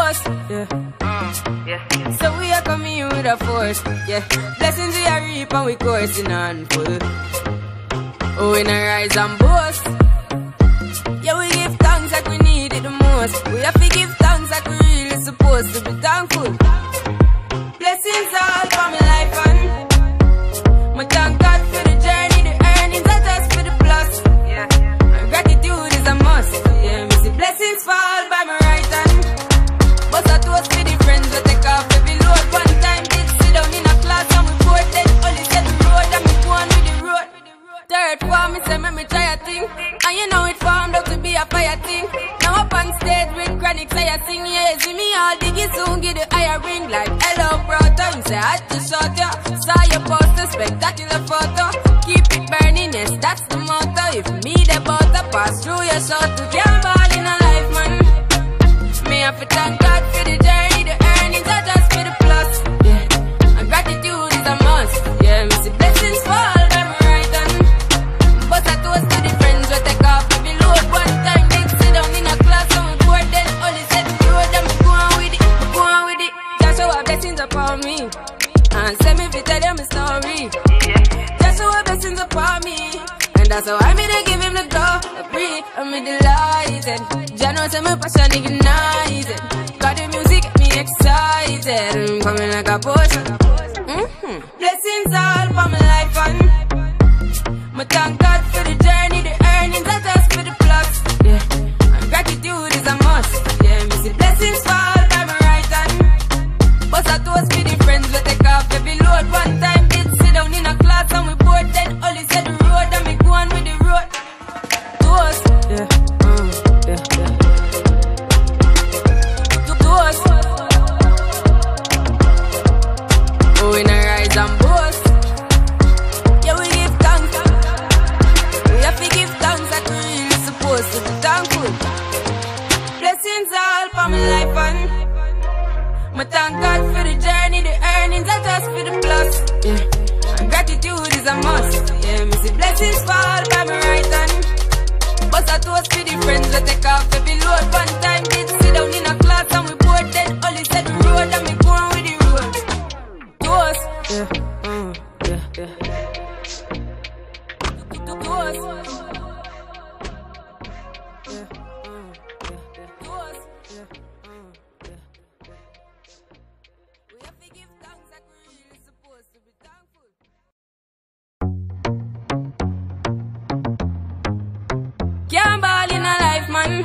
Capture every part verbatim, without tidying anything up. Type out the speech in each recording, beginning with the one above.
boss, yeah. Uh, yeah. So we are coming in with a force, yeah. Blessings we are reap and we coursing on full. Oh, we not rise and boast. Yeah, we give thanks like we need it the most. We have to give thanks like we really supposed to be thankful. Blessings all for my life and my thank God for the journey, the earnings are just for the plus. Yeah, and gratitude is a must. Yeah, me see blessings fall by my right hand. But I toast for the friends we take off every load. One time did sit down in a class and we bored, then only said the road and me go on with the road. Third form, me say me me try a thing, and you know it formed up to be a fire thing. Now up on stage with chronic say I sing, yeah, see me all diggy soon get the higher ring like hello brother. You say I just shot ya, saw your poster, spectacular photo. Keep it burning, yes that's the motto. If me the butter pass through your shot to can't ball in a life man. Me have to thank God for the journey, the earnings are just for the plus. Yeah, and gratitude is a must. Yeah, me see blessings fall. But I toast to the friends we take off every load. One time they sit down in a class and we bored, then only said the road and me go on with it, go on with it. Just show our blessings upon me and send me to tell them my story. Just show our blessings upon me, and that's how I made to give him the glory. I'm me delighted. Jah know say my passion ignited. Got the music get me excited. I'm coming like a potion. Mm-hmm. Blessings all for my life and my thank God for the journey, the earnings are just for the plus. Yeah, and gratitude is a must. Yeah, me see blessings fall by my right hand. But I toast for the friends we take off every load. One time did sit down in a class and we bored, then only said the road and me go on with the road. Toast, yeah, uh, yeah, yeah. Toast. Oh, we not rise and boast. Yeah, we give thanks. We have to give thanks like we really supposed to be thankful. Blessings all for my life and my thank God for the journey, the earnings are just for the plus. Yeah, and gratitude is a must. Yeah, me see blessings fall by my right hand. But I toast for the friends we take off every load. One time did sit down in a class and we bored, then only said the road and me go on with the road. Toast, yeah, uh, yeah, yeah. Can't ball in a life, man.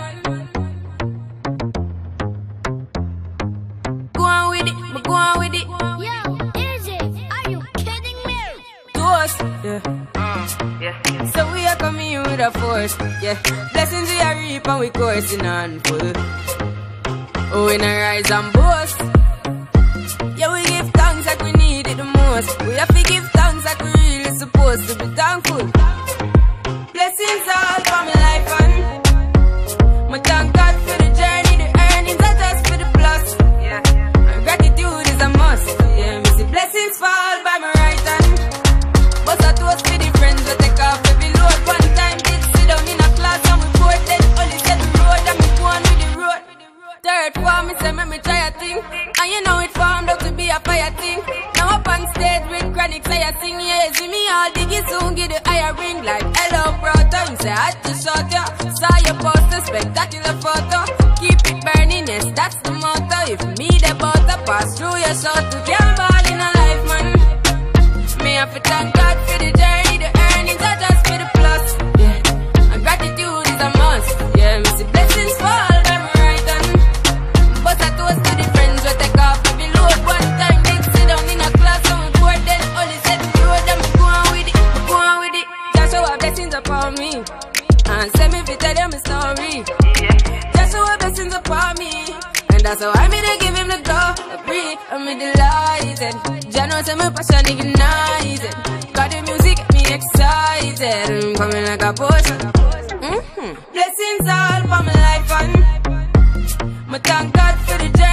Go on with it, but go on with it. Yo, is it? Are you kidding me? Toast, yeah. Uh, yeah. So we are coming in with a force, yeah. Blessings we are reap and we coursing on full. Oh, we not rise and boast. Yeah, we give thanks like we need it the most. We have to give thanks like we really supposed to be thankful. Blessings all for my life and my thank God for the journey, the earnings are just for the plus. Yeah, and gratitude is a must. Yeah, me see blessings fall by my right hand. But I toast for the friends we take off every load. One time did sit down in a class and we bored, then only said the road and me go on with the road. Third form, me say me me try a thing, and you know it formed up to be a fire thing. Now up on stage with chronic say I sing, yeah, see me all diggy soon get the higher ring like hello brother. You say I just shot ya, saw your poster, spectacular photo. Keep it burning, yes that's the motto. If me the butter pass through your shot to can't ball in a life man. Me have to thank God for the journey, the earnings are just for the plus. Yeah, and gratitude is a must. Yeah, me see blessings fall by my right hand. But I toast to the friends we take off every load. One time they sit down in a class and we bored, then only said the road and me go on with it, go on with it. Just show our blessings upon me and send me to tell them my story. Just show our blessings upon me, and that's how I made to give him the glory. I'm me delighted. Jah know say my passion ignited. Got the music get me excited. I'm coming like a potion. Mm-hmm. Blessings all for my life and my thank God for the journey.